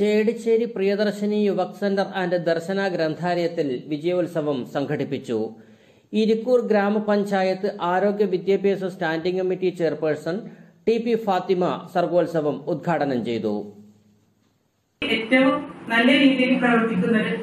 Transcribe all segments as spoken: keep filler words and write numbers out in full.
Chedicheri Priyadarshini Yuvak centre and Darshana ഗ്രന്ഥാലയത്തിൽ വിജയോത്സവം സംഘടിപ്പിച്ചു. ഇരിക്കൂർ ഗ്രാമപഞ്ചായത്ത് ആരോഗ്യ വിദ്യാഭ്യാസ standing committee chairperson T P Fathima സർഗോത്സവം ഉദ്ഘാടനം ചെയ്തു. ഏറ്റവും നല്ല രീതിയിൽ പ്രവർത്തിക്കുന്ന ഒരു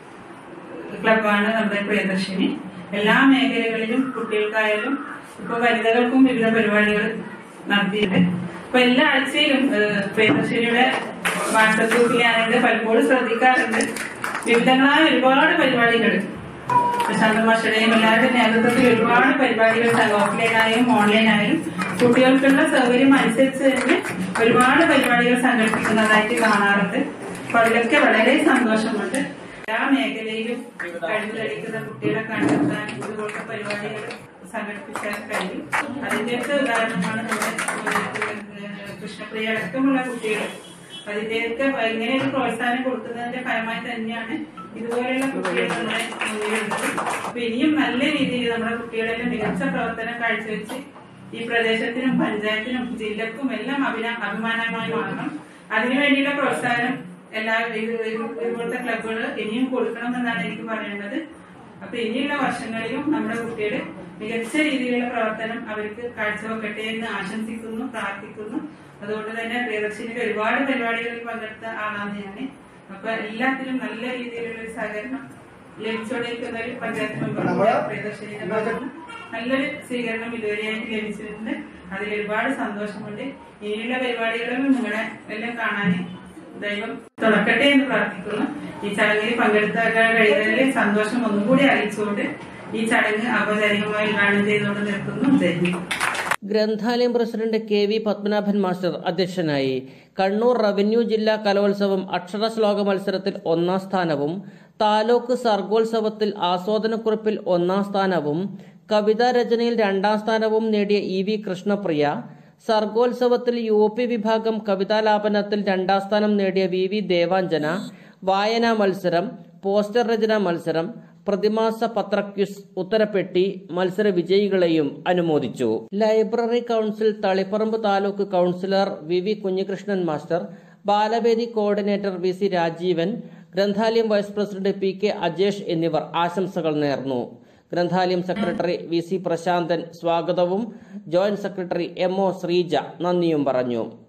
ക്ലബാണ് നമ്മുടെ പ്രിയദർശിനി. എല്ലാ മേഖലകളിലും കുട്ടികൾക്കായാലും ഇപ്പൊ വനിതകൾക്കും വിവിധ പരിപാടികൾ നടത്തിയിട്ടുണ്ട്. അപ്പൊ എല്ലാ ആഴ്ചയിലും പ്രിയദർശിനിയുടെ വാട്സപ്പ് ഗ്രൂപ്പിലാണെങ്കിൽ പലപ്പോഴും ശ്രദ്ധിക്കാറുണ്ട്. വിവിധങ്ങളായ ഒരുപാട് പരിപാടികൾ പ്രശാന്ത മാഷയുടെയും എല്ലാവരുടെയും നേതൃത്വത്തിൽ ഒരുപാട് പരിപാടികൾ ഓഫ്ലൈനായും ഓൺലൈനായും കുട്ടികൾക്കുള്ള സൗകര്യം അനുസരിച്ച് തന്നെ ഒരുപാട് പരിപാടികൾ സംഘടിപ്പിക്കുന്നതായിട്ട് കാണാറുണ്ട്. അപ്പൊ അതിലൊക്കെ വളരെ സന്തോഷമുണ്ട്. എല്ലാ മേഖലയിലും കഴിവ് തെളിയിക്കുന്ന കുട്ടികളെ കണ്ടെത്താൻ ഇതുപോലത്തെ പരിപാടികൾ സംഘടിപ്പിക്കാൻ കഴിയും. അതിന്റെയൊക്കെ ഉദാഹരണമാണ് നമ്മുടെ കൃഷ്ണപ്രിയ അടക്കമുള്ള കുട്ടികൾ. അതിന്റെയൊക്കെ ഇങ്ങനെ ഒരു പ്രോത്സാഹനം കൊടുക്കുന്നതിന്റെ ഫലമായി തന്നെയാണ് ഇതുപോലെയുള്ള കുട്ടികൾ നമ്മുടെ മുന്നിലുള്ളത്. അപ്പൊ ഇനിയും നല്ല രീതിയിൽ നമ്മുടെ കുട്ടികളെല്ലാം മികച്ച പ്രവർത്തനം കാഴ്ചവെച്ച് ഈ പ്രദേശത്തിനും പഞ്ചായത്തിനും ജില്ലക്കും എല്ലാം അഭിന അഭിമാനമായി മാറണം. അതിനുവേണ്ടിയുള്ള പ്രോത്സാഹനം എല്ലാ ഇതുപോലത്തെ ക്ലബുകൾ ഇനിയും കൊടുക്കണമെന്നാണ് എനിക്ക് പറയുന്നത്. അപ്പൊ ഇനിയുള്ള വർഷങ്ങളിലും നമ്മുടെ കുട്ടികൾ മികച്ച രീതിയിലുള്ള പ്രവർത്തനം അവർക്ക് കാഴ്ചവെക്കട്ടെ എന്ന് ആശംസിക്കുന്നു, പ്രാർത്ഥിക്കുന്നു. അതുകൊണ്ട് തന്നെ പ്രിയദർശിനിക്ക് ഒരുപാട് പരിപാടികളിൽ പങ്കെടുത്ത ആളാണ് ഞാൻ. അപ്പൊ എല്ലാത്തിനും നല്ല രീതിയിലുള്ള ഒരു സഹകരണം ലഭിച്ചുകൊണ്ടിരിക്കുന്ന ഒരു പഞ്ചായത്ത് മെമ്പർ പ്രിയദർശിനിയുടെ ഭാഗത്ത് നല്ലൊരു സ്വീകരണം ഇതുവരെയായിട്ട് ലഭിച്ചിട്ടുണ്ട്. അതിൽ ഒരുപാട് സന്തോഷമുണ്ട്. ഇനിയുള്ള പരിപാടികളും നിങ്ങളെ എല്ലാം കാണാൻ ദൈവം തുറക്കട്ടെ എന്ന് പ്രാർത്ഥിക്കുന്നു. ഈ ചടങ്ങിൽ പങ്കെടുത്താൻ കഴിയുന്നതിൽ സന്തോഷം ഒന്നുകൂടി അറിയിച്ചുകൊണ്ട് ഈ ചടങ്ങ് ഔപചാരികമായി ഉദ്ഘാടനം ചെയ്തുകൊണ്ട് നിർത്തുന്നു. ഗ്രന്ഥാലയം president K V Padmanabhan master അധ്യക്ഷനായി. കണ്ണൂർ റവന്യൂ ജില്ലാ കലോത്സവം അക്ഷരശ്ലോക മത്സരത്തിൽ ഒന്നാം സ്ഥാനവും താലൂക്ക് സർഗോത്സവത്തിൽ ആസ്വാദനക്കുറിപ്പിൽ ഒന്നാം സ്ഥാനവും കവിതാ രചനയിൽ രണ്ടാം സ്ഥാനവും നേടിയ ഇ വി കൃഷ്ണപ്രിയ, സർഗോത്സവത്തിൽ യു പി വിഭാഗം കവിതാലാപനത്തിൽ രണ്ടാം സ്ഥാനം നേടിയ വി വി ദേവാഞ്ജന, വായനാ മത്സരം, പോസ്റ്റർ രചനാ മത്സരം, പ്രതിമാസ പത്രക്വിസ്, ഉത്തരപ്പെട്ടി മത്സര വിജയികളെയും അനുമോദിച്ചു. Library council Taliparamba taluk councillor V V Kunhikrishnan master, Balavedi coordinator V C Rajeevan, ഗ്രന്ഥാലയം vice president P K Ajesh എന്നിവർ ആശംസകൾ നേർന്നു. ഗ്രന്ഥാലയം സെക്രട്ടറി വി സി പ്രശാന്തൻ സ്വാഗതവും joint secretary M O Sreeja നന്ദിയും പറഞ്ഞു.